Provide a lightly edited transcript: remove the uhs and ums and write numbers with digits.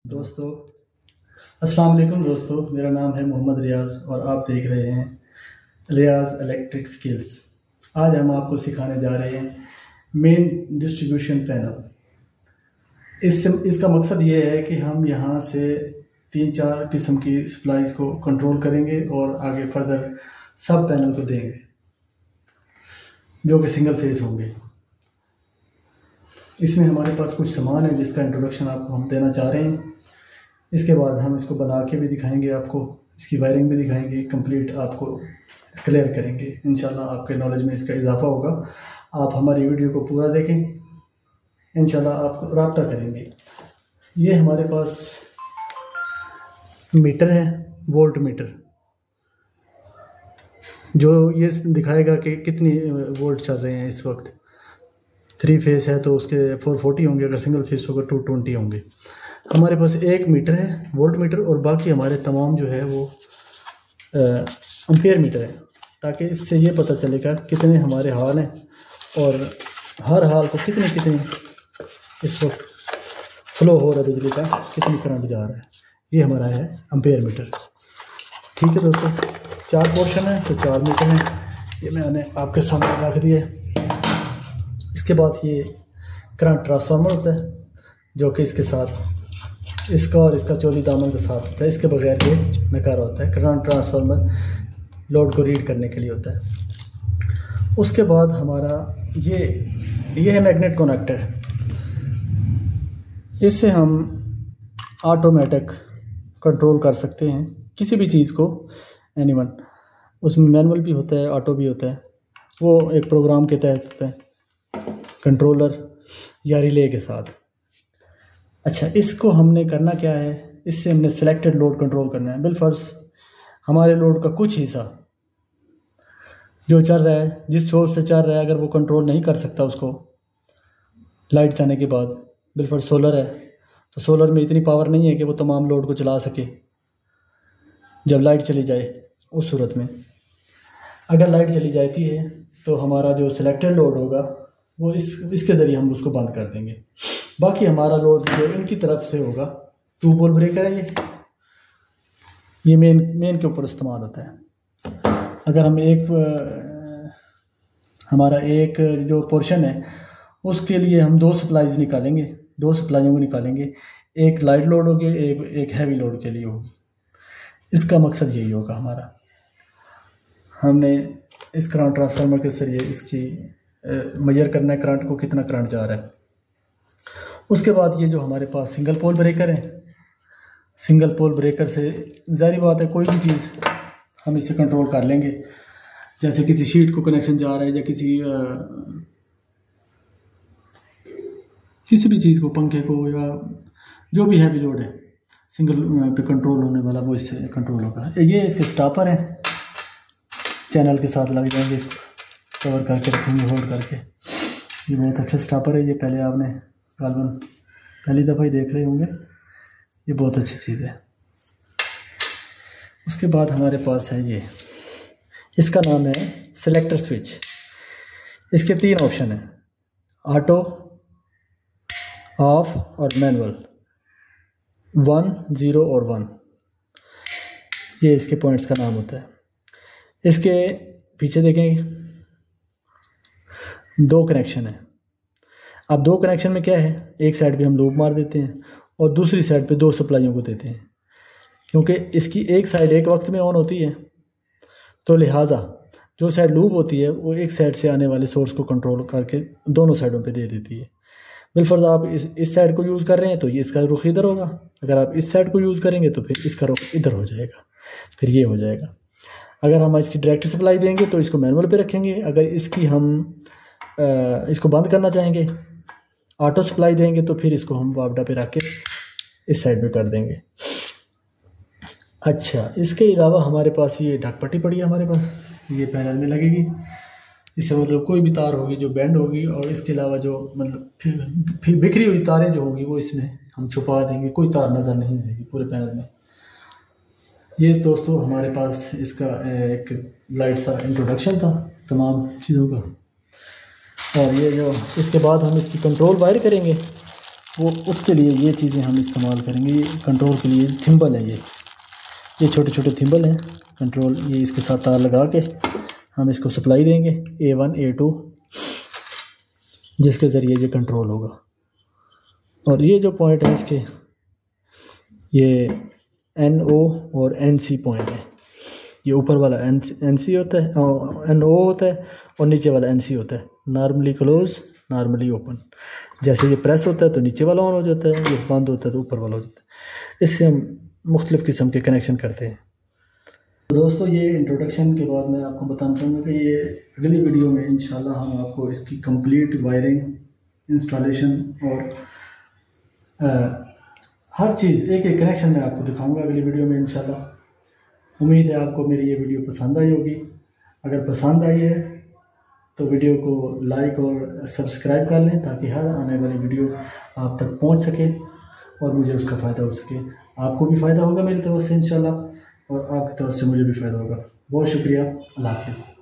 दोस्तों, अस्सलाम वालेकुम दोस्तों। मेरा नाम है मोहम्मद रियाज़ और आप देख रहे हैं रियाज़ इलेक्ट्रिक स्किल्स। आज हम आपको सिखाने जा रहे हैं मेन डिस्ट्रीब्यूशन पैनल। इसका मकसद ये है कि हम यहाँ से 3-4 किस्म की सप्लाईज को कंट्रोल करेंगे और आगे फर्दर सब पैनल को देंगे जो कि सिंगल फेस होंगे। इसमें हमारे पास कुछ सामान है जिसका इंट्रोडक्शन आपको हम देना चाह रहे हैं। इसके बाद हम इसको बना के भी दिखाएंगे, आपको इसकी वायरिंग भी दिखाएंगे, कंप्लीट आपको क्लियर करेंगे। इंशाल्लाह आपके नॉलेज में इसका इजाफा होगा। आप हमारी वीडियो को पूरा देखें, इंशाल्लाह आप राब्ता करेंगे। ये हमारे पास मीटर है, वोल्ट मीटर, जो ये दिखाएगा कि कितनी वोल्ट चल रहे हैं इस वक्त। 3 फेस है तो उसके 440 होंगे, अगर सिंगल फेस होगा 220 होंगे। हमारे पास एक मीटर है, वोल्ट मीटर, और बाकी हमारे तमाम जो है वो एम्पेयर मीटर है, ताकि इससे ये पता चलेगा कितने हमारे हाल हैं और हर हाल को कितने इस वक्त फ्लो हो रहा है बिजली का, कितनी करंट जा रहा है। ये हमारा है एम्पेयर मीटर। ठीक है दोस्तों, 4 पोर्शन है तो 4 मीटर हैं। ये मैंने आपके सामने रख दिया है। इसके बाद ये करंट ट्रांसफार्मर होता है जो कि इसके साथ इसका और इसका चोली दामन के साथ होता है। इसके बगैर ये नकारा होता है। करंट ट्रांसफार्मर लोड को रीड करने के लिए होता है। उसके बाद हमारा ये है मैग्नेट कनेक्टर। इससे हम ऑटोमेटिक कंट्रोल कर सकते हैं किसी भी चीज़ को, एनीवन। उसमें मैनुअल भी होता है, ऑटो भी होता है। वो एक प्रोग्राम के तहत होता है, कंट्रोलर या रिले के साथ। अच्छा, इसको हमने करना क्या है, इससे हमने सिलेक्टेड लोड कंट्रोल करना है। बिलफर्ज हमारे लोड का कुछ हिस्सा जो चल रहा है, जिस सोर्स से चल रहा है, अगर वो कंट्रोल नहीं कर सकता उसको लाइट जाने के बाद, बिलफर्ज सोलर है तो सोलर में इतनी पावर नहीं है कि वो तमाम लोड को चला सके जब लाइट चली जाए। उस सूरत में अगर लाइट चली जाती है तो हमारा जो सिलेक्टेड लोड होगा वो इसके ज़रिए हम उसको बंद कर देंगे। बाकी हमारा लोड जो इनकी तरफ से होगा, 2 पोल ब्रेकर है ये मेन के ऊपर इस्तेमाल होता है। अगर हम हमारा एक जो पोर्शन है उसके लिए हम 2 सप्लाईज निकालेंगे, 2 सप्लाइयों को निकालेंगे। एक लाइट लोड होगी, एक हैवी लोड के लिए होगी। इसका मकसद यही होगा हमारा। हमने इस करंट ट्रांसफार्मर के जरिए इसकी मेजर करना है करंट को, कितना करंट जा रहा है। उसके बाद ये जो हमारे पास सिंगल पोल ब्रेकर है, सिंगल पोल ब्रेकर से जाहिर बात है कोई भी चीज़ हम इससे कंट्रोल कर लेंगे। जैसे किसी शीट को कनेक्शन जा रहा है या किसी भी चीज़ को, पंखे को, या जो भी हैवी लोड है सिंगल पे कंट्रोल होने वाला, वो इससे कंट्रोल होगा। ये इसके स्टॉपर हैं, चैनल के साथ लग जाएंगे, इसको कवर करके रखेंगे होल्ड करके। ये बहुत अच्छा स्टॉपर है। ये पहले आपने गालबन पहली दफ़ा ही देख रहे होंगे। ये बहुत अच्छी चीज़ है। उसके बाद हमारे पास है ये, इसका नाम है सिलेक्टर स्विच। इसके 3 ऑप्शन हैं, ऑटो, ऑफ और मैनुअल। 1, 0 और 1, ये इसके पॉइंट्स का नाम होता है। इसके पीछे देखें 2 कनेक्शन है। अब 2 कनेक्शन में क्या है, एक साइड पे हम लूप मार देते हैं और दूसरी साइड पे 2 सप्लाइयों को देते हैं। क्योंकि इसकी एक साइड एक वक्त में ऑन होती है, तो लिहाजा जो साइड लूप होती है वो एक साइड से आने वाले सोर्स को कंट्रोल करके दोनों साइडों पे दे देती है। बिलफर्ज आप इस साइड को यूज़ कर रहे हैं तो ये इसका रुख इधर होगा। अगर आप इस साइड को यूज़ करेंगे तो फिर इसका रुख इधर हो जाएगा, फिर ये हो जाएगा। अगर हम इसकी डायरेक्ट सप्लाई देंगे तो इसको मैनुअल पे रखेंगे। अगर इसकी हम इसको बंद करना चाहेंगे, ऑटो सप्लाई देंगे, तो फिर इसको हम वापडा पे रख के इस साइड में कर देंगे। अच्छा, इसके अलावा हमारे पास ये ढकपट्टी पड़ी है हमारे पास, ये पैनल में लगेगी। इससे मतलब कोई भी तार होगी जो बैंड होगी, और इसके अलावा जो मतलब फिर बिखरी हुई तारें जो होंगी वो इसमें हम छुपा देंगे, कोई तार नज़र नहीं आएगी पूरे पैनल में। ये दोस्तों हमारे पास इसका एक लाइट सा इंट्रोडक्शन था तमाम चीज़ों का। और ये जो इसके बाद हम इसकी कंट्रोल वायर करेंगे वो उसके लिए ये चीज़ें हम इस्तेमाल करेंगे। ये कंट्रोल के लिए थिम्बल है, ये छोटे छोटे थिम्बल हैं कंट्रोल। ये इसके साथ तार लगा के हम इसको सप्लाई देंगे A1 A2, जिसके ज़रिए ये कंट्रोल होगा। और ये जो पॉइंट है इसके, ये NO और NC पॉइंट है। ये ऊपर वाला NC होता है, NO होता है, और नीचे वाला NC होता है। Normally close, normally open. जैसे ये प्रेस होता है तो नीचे वाला ऑन हो जाता है, ये बंद होता है तो ऊपर वाला हो जाता है। इससे हम मुख्तलिफ़ किस्म के कनेक्शन करते हैं। तो दोस्तों, ये इंट्रोडक्शन के बाद मैं आपको बताना चाहूँगा कि ये अगली वीडियो में इंशाल्लाह हम आपको इसकी कंप्लीट वायरिंग, इंस्टॉलेशन और हर चीज़ एक एक कनेक्शन में आपको दिखाऊंगा अगली वीडियो में इंशाल्लाह। उम्मीद है आपको मेरी ये वीडियो पसंद आई होगी। अगर पसंद आई है तो वीडियो को लाइक और सब्सक्राइब कर लें, ताकि हर आने वाली वीडियो आप तक पहुंच सके और मुझे उसका फ़ायदा हो सके। आपको भी फ़ायदा होगा मेरी तरफ से इंशाल्लाह, और आपकी तरफ से मुझे भी फ़ायदा होगा। बहुत शुक्रिया। अल्लाह हाफ़िज़।